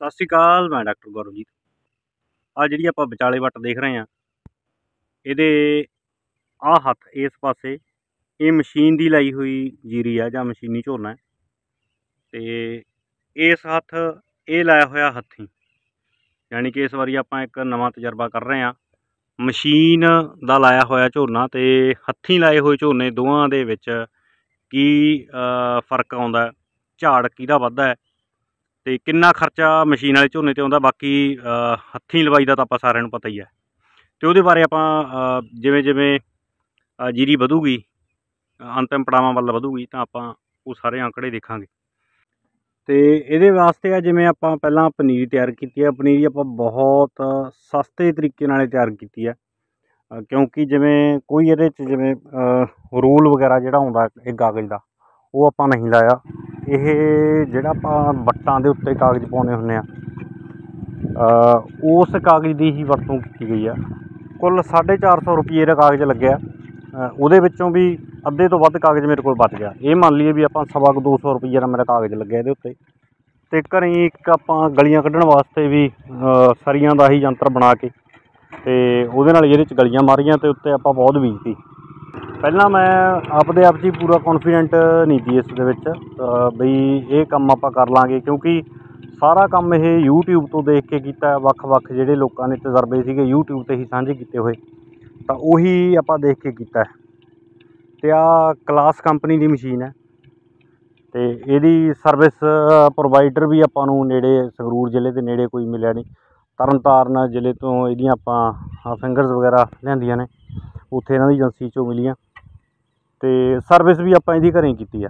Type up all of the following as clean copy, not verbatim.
ਸਤਿ ਸ਼੍ਰੀ ਅਕਾਲ। ਮੈਂ ਡਾਕਟਰ ਗੌਰਵਜੀਤ। ਆਹ ਜਿਹੜੀ ਆਪਾਂ ਵਿਚਾਲੇ ਵੱਟ ਦੇਖ ਰਹੇ ਹਾਂ, ਇਹਦੇ ਆਹ ਹੱਥ ਇਸ ਪਾਸੇ ਇਹ ਮਸ਼ੀਨ ਦੀ ਲਾਈ ਹੋਈ ਜੀਰੀ ਆ ਜਾਂ ਮਸ਼ੀਨੀ ਝੋਨਾ ਹੈ, ਅਤੇ ਇਸ ਹੱਥ ਇਹ ਲਾਇਆ ਹੋਇਆ ਹੱਥੀਂ। ਯਾਨੀ ਕਿ ਇਸ ਵਾਰੀ ਆਪਾਂ ਇੱਕ ਨਵਾਂ ਤਜਰਬਾ ਕਰ ਰਹੇ ਹਾਂ। ਮਸ਼ੀਨ ਦਾ ਲਾਇਆ ਹੋਇਆ ਝੋਨਾ ਅਤੇ ਹੱਥੀਂ ਲਾਏ ਹੋਏ ਝੋਨੇ ਦੋਵਾਂ ਦੇ ਵਿੱਚ ਕੀ ਫ਼ਰਕ ਆਉਂਦਾ, ਝਾੜ ਕਿਹਦਾ ਵੱਧਦਾ ਹੈ ਅਤੇ ਕਿੰਨਾ ਖਰਚਾ ਮਸ਼ੀਨ ਵਾਲੇ ਝੋਨੇ 'ਤੇ ਆਉਂਦਾ। ਬਾਕੀ ਹੱਥੀਂ ਲਵਾਈ ਦਾ ਤਾਂ ਆਪਾਂ ਸਾਰਿਆਂ ਨੂੰ ਪਤਾ ਹੀ ਹੈ, ਅਤੇ ਉਹਦੇ ਬਾਰੇ ਆਪਾਂ ਜਿਵੇਂ ਜਿਵੇਂ ਜੀਰੀ ਵਧੂਗੀ, ਅੰਤਿਮ ਪੜਾਵਾਂ ਵੱਲ ਵਧੂਗੀ, ਤਾਂ ਆਪਾਂ ਉਹ ਸਾਰੇ ਆਂਕੜੇ ਦੇਖਾਂਗੇ। ਅਤੇ ਇਹਦੇ ਵਾਸਤੇ ਆ, ਜਿਵੇਂ ਆਪਾਂ ਪਹਿਲਾਂ ਪਨੀਰੀ ਤਿਆਰ ਕੀਤੀ ਹੈ। ਪਨੀਰੀ ਆਪਾਂ ਬਹੁਤ ਸਸਤੇ ਤਰੀਕੇ ਨਾਲ ਤਿਆਰ ਕੀਤੀ ਹੈ, ਕਿਉਂਕਿ ਜਿਵੇਂ ਕੋਈ ਇਹਦੇ 'ਚ ਜਿਵੇਂ ਰੋਲ ਵਗੈਰਾ ਜਿਹੜਾ ਆਉਂਦਾ ਇਹ ਕਾਗਜ਼ ਦਾ, ਉਹ ਆਪਾਂ ਨਹੀਂ ਲਾਇਆ। ਇਹ ਜਿਹੜਾ ਆਪਾਂ ਵੱਟਾਂ ਦੇ ਉੱਤੇ ਕਾਗਜ਼ ਪਾਉਂਦੇ ਹੁੰਦੇ ਹਾਂ, ਉਸ ਕਾਗਜ਼ ਦੀ ਹੀ ਵਰਤੋਂ ਕੀਤੀ ਗਈ ਆ। ਕੁੱਲ 450 ਰੁਪਏ ਦਾ ਕਾਗਜ਼ ਲੱਗਿਆ। ਉਹਦੇ ਵਿੱਚੋਂ ਵੀ ਅੱਧੇ ਤੋਂ ਵੱਧ ਕਾਗਜ਼ ਮੇਰੇ ਕੋਲ ਬਚ ਗਿਆ। ਇਹ ਮੰਨ ਲਈਏ ਵੀ ਆਪਾਂ 250 ਰੁਪਏ ਦਾ ਮੇਰਾ ਕਾਗਜ਼ ਲੱਗਿਆ ਇਹਦੇ ਉੱਤੇ। ਅਤੇ ਘਰੇ ਇੱਕ ਆਪਾਂ ਗਲੀਆਂ ਕੱਢਣ ਵਾਸਤੇ ਵੀ ਸਰੀਆਂ ਦਾ ਹੀ ਯੰਤਰ ਬਣਾ ਕੇ ਅਤੇ ਉਹਦੇ ਨਾਲ ਇਹਦੇ 'ਚ ਗਲੀਆਂ ਮਾਰੀਆਂ, ਅਤੇ ਉੱਤੇ ਆਪਾਂ ਪੌਧ ਬੀਜਤੀ। ਪਹਿਲਾਂ ਮੈਂ ਆਪਦੇ ਆਪ 'ਚ ਹੀ ਪੂਰਾ ਕੌਨਫੀਡੈਂਟ ਨਹੀਂ ਸੀ ਇਸ ਦੇ ਵਿੱਚ ਬਈ ਇਹ ਕੰਮ ਆਪਾਂ ਕਰ ਲਾਂਗੇ, ਕਿਉਂਕਿ ਸਾਰਾ ਕੰਮ ਇਹ YouTube ਤੋਂ ਦੇਖ ਕੇ ਕੀਤਾ। ਵੱਖ ਜਿਹੜੇ ਲੋਕਾਂ ਨੇ ਤਜਰਬੇ ਸੀਗੇ YouTube 'ਤੇ ਹੀ ਸਾਂਝੇ ਕੀਤੇ ਹੋਏ, ਤਾਂ ਉਹੀ ਆਪਾਂ ਦੇਖ ਕੇ ਕੀਤਾ। ਅਤੇ ਆਹ ਕਲਾਸ ਕੰਪਨੀ ਦੀ ਮਸ਼ੀਨ ਹੈ, ਅਤੇ ਇਹਦੀ ਸਰਵਿਸ ਪ੍ਰੋਵਾਈਡਰ ਵੀ ਆਪਾਂ ਨੂੰ ਨੇੜੇ ਸੰਗਰੂਰ ਜ਼ਿਲ੍ਹੇ ਦੇ ਨੇੜੇ ਕੋਈ ਮਿਲਿਆ ਨਹੀਂ। ਤਰਨਤਾਰਨ ਜ਼ਿਲ੍ਹੇ ਤੋਂ ਇਹਦੀਆਂ ਆਪਾਂ ਫਿੰਗਰਸ ਵਗੈਰਾ ਲਿਆਂਦੀਆਂ ਨੇ, ਉੱਥੇ ਇਹਨਾਂ ਦੀ ਏਜੰਸੀ 'ਚੋਂ ਮਿਲੀਆਂ, ਅਤੇ ਸਰਵਿਸ ਵੀ ਆਪਾਂ ਇਹਦੀ ਘਰੇ ਕੀਤੀ ਆ।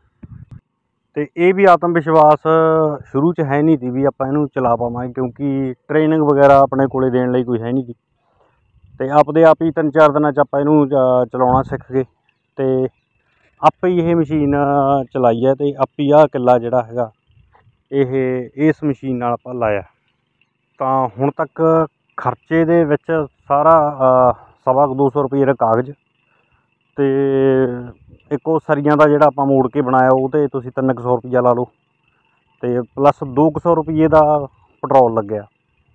ਅਤੇ ਇਹ ਵੀ ਆਤਮ ਵਿਸ਼ਵਾਸ ਸ਼ੁਰੂ 'ਚ ਹੈ ਨਹੀਂ ਸੀ ਵੀ ਆਪਾਂ ਇਹਨੂੰ ਚਲਾ ਪਾਵਾਂਗੇ, ਕਿਉਂਕਿ ਟ੍ਰੇਨਿੰਗ ਵਗੈਰਾ ਆਪਣੇ ਕੋਲ ਦੇਣ ਲਈ ਕੋਈ ਹੈ ਨਹੀਂ ਸੀ। ਅਤੇ ਆਪਦੇ ਆਪ ਹੀ 3-4 ਦਿਨਾਂ 'ਚ ਆਪਾਂ ਇਹਨੂੰ ਚਲਾਉਣਾ ਸਿੱਖ ਗਏ, ਅਤੇ ਆਪੇ ਹੀ ਇਹ ਮਸ਼ੀਨ ਚਲਾਈ ਹੈ। ਅਤੇ ਆਪੇ ਆਹ ਕਿੱਲਾ ਜਿਹੜਾ ਹੈਗਾ ਇਹ ਇਸ ਮਸ਼ੀਨ ਨਾਲ ਆਪਾਂ ਲਾਇਆ। ਤਾਂ ਹੁਣ ਤੱਕ ਖਰਚੇ ਦੇ ਵਿੱਚ ਸਾਰਾ 250 ਰੁਪਏ ਦਾ ਕਾਗਜ਼, ਅਤੇ ਇੱਕ ਉਹ ਸਰੀਆਂ ਦਾ ਜਿਹੜਾ ਆਪਾਂ ਮੋੜ ਕੇ ਬਣਾਇਆ, ਉਹ 'ਤੇ ਤੁਸੀਂ 300 ਰੁਪਈਆ ਲਾ ਲਓ, ਅਤੇ ਪਲੱਸ 200 ਰੁਪਈਏ ਦਾ ਪੈਟਰੋਲ ਲੱਗਿਆ।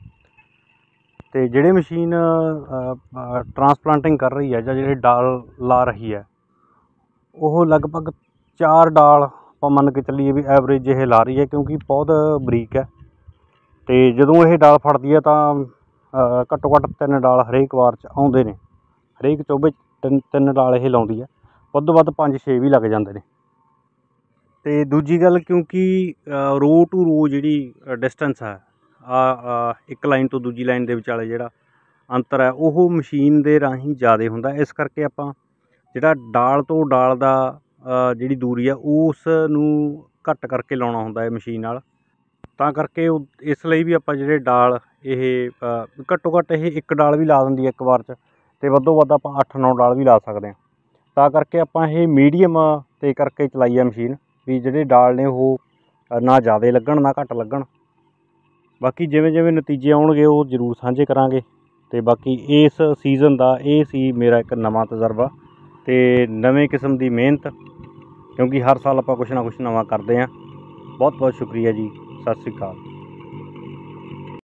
ਅਤੇ ਜਿਹੜੇ ਮਸ਼ੀਨ ਟਰਾਂਸਪਲਾਂਟਿੰਗ ਕਰ ਰਹੀ ਹੈ ਜਾਂ ਜਿਹੜੇ ਡਾਲ ਲਾ ਰਹੀ ਹੈ, ਉਹ ਲਗਭਗ 4 ਡਾਲ ਆਪਾਂ ਮੰਨ ਕੇ ਚੱਲੀਏ ਵੀ ਐਵਰੇਜ ਇਹ ਲਾ ਰਹੀ ਹੈ, ਕਿਉਂਕਿ ਬਹੁਤ ਬਰੀਕ ਹੈ। ਅਤੇ ਜਦੋਂ ਇਹ ਡਾਲ ਫੜਦੀ ਹੈ ਤਾਂ ਘੱਟੋ ਘੱਟ 3 ਡਾਲ ਹਰੇਕ ਵਾਰ 'ਚ ਆਉਂਦੇ ਨੇ। ਹਰੇਕ ਚੋਬੇ 3 ਡਾਲ ਇਹ ਲਾਉਂਦੀ ਹੈ, ਵੱਧ ਤੋਂ ਵੱਧ 5-6 ਵੀ ਲੱਗ ਜਾਂਦੇ ਨੇ। ਅਤੇ ਦੂਜੀ ਗੱਲ, ਕਿਉਂਕਿ ਰੋ ਟੂ ਰੋ ਜਿਹੜੀ ਡਿਸਟੈਂਸ ਹੈ, ਇੱਕ ਲਾਈਨ ਤੋਂ ਦੂਜੀ ਲਾਈਨ ਦੇ ਵਿਚਾਲੇ ਜਿਹੜਾ ਅੰਤਰ ਹੈ, ਉਹ ਮਸ਼ੀਨ ਦੇ ਰਾਹੀਂ ਜ਼ਿਆਦਾ ਹੁੰਦਾ। ਇਸ ਕਰਕੇ ਆਪਾਂ ਜਿਹੜਾ ਡਾਲ ਤੋਂ ਡਾਲ ਦਾ ਜਿਹੜੀ ਦੂਰੀ ਆ, ਉਸ ਨੂੰ ਘੱਟ ਕਰਕੇ ਲਾਉਣਾ ਹੁੰਦਾ ਹੈ ਮਸ਼ੀਨ ਨਾਲ। ਤਾਂ ਕਰਕੇ ਇਸ ਲਈ ਵੀ ਆਪਾਂ ਜਿਹੜੇ ਡਾਲ ਇਹ ਘੱਟੋ ਘੱਟ ਇਹ 1 ਡਾਲ ਵੀ ਲਾ ਦਿੰਦੀ ਹੈ ਇੱਕ ਵਾਰ 'ਚ, ਅਤੇ ਵੱਧੋ ਵੱਧ ਆਪਾਂ 8-9 ਡਾਲ ਵੀ ਲਾ ਸਕਦੇ ਹਾਂ। ਤਾਂ ਕਰਕੇ ਆਪਾਂ ਇਹ ਮੀਡੀਅਮ 'ਤੇ ਕਰਕੇ ਚਲਾਈ ਹੈ ਮਸ਼ੀਨ, ਵੀ ਜਿਹੜੇ ਡਾਲ ਨੇ ਉਹ ਨਾ ਜ਼ਿਆਦਾ ਲੱਗਣ ਨਾ ਘੱਟ ਲੱਗਣ। ਬਾਕੀ ਜਿਵੇਂ ਜਿਵੇਂ ਨਤੀਜੇ ਆਉਣਗੇ ਉਹ ਜ਼ਰੂਰ ਸਾਂਝੇ ਕਰਾਂਗੇ। ਅਤੇ ਬਾਕੀ ਇਸ ਸੀਜ਼ਨ ਦਾ ਇਹ ਸੀ ਮੇਰਾ ਇੱਕ ਨਵਾਂ ਤਜਰਬਾ ਅਤੇ ਨਵੇਂ ਕਿਸਮ ਦੀ ਮਿਹਨਤ, ਕਿਉਂਕਿ ਹਰ ਸਾਲ ਆਪਾਂ ਕੁਛ ਨਾ ਕੁਛ ਨਵਾਂ ਕਰਦੇ ਹਾਂ। ਬਹੁਤ ਬਹੁਤ ਸ਼ੁਕਰੀਆ ਜੀ। ਸਤਿ ਸ਼੍ਰੀ ਅਕਾਲ।